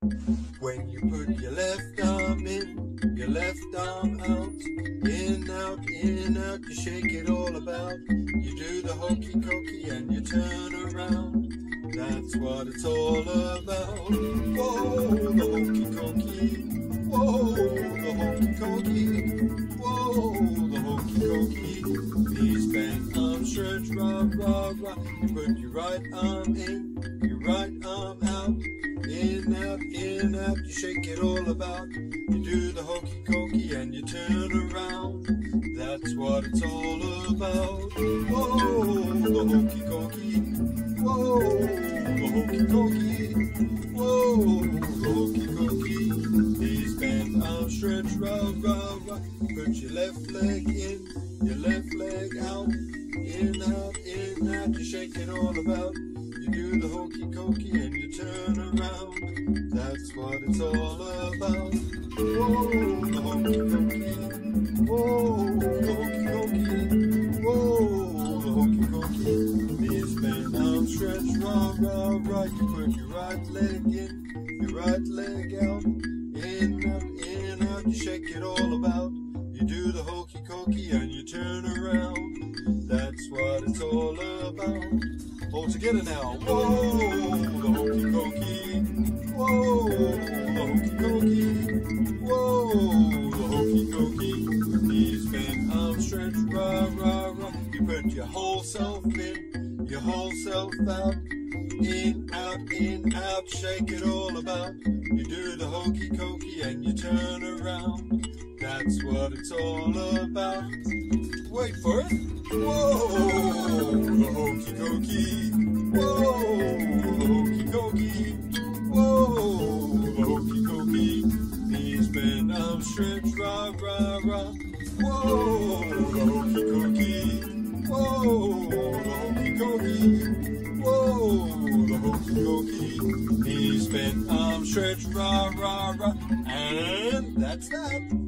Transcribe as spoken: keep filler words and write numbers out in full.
When you put your left arm in, your left arm out, in, out, in, out, you shake it all about. You do the hokey cokey and you turn around. That's what it's all about. Whoa, the hokey cokey. Whoa, the hokey cokey. Whoa, the hokey cokey. Knees bent, arms stretch, rah, rah, rah. You put your right arm in, your right arm out. In, out, in, out, you shake it all about. You do the hokey cokey and you turn around. That's what it's all about. Whoa, the hokey cokey. Whoa, the hokey cokey. Whoa, the hokey cokey. Knees bent, arms stretch, rah, rah, rah. Put your left leg in, your left leg out. In, out, in, out, you shake it all about. You do the hokey cokey and you turn around. That's what it's all about. Whoa, the hokey cokey. Whoa, the hokey cokey. Whoa, the hokey cokey. Knees bent, arms stretch, rah, rah, rah. You put your right leg in, your right leg out. In, out, in, out, you shake it all about. You do the hokey cokey and you turn around. That's what it's all about. All together now. Whoa, the hokey cokey. Whoa, the hokey cokey. Whoa, the hokey cokey. Knees bent, arms stretch, rah, rah, rah. You put your whole self in, your whole self out. In, out, in, out, shake it all about. You do the hokey cokey and you turn around. That's what it's all about. Wait for it. Whoa, the hokey cokey. Whoa, the hokey cokey. Whoa, the hokey cokey. Knees bent, arms stretch, rah, rah, rah. Whoa, the hokey cokey. Whoa, the hokey cokey. Whoa, the hokey cokey. Knees bent, arms stretch, rah, rah, rah. And that's that.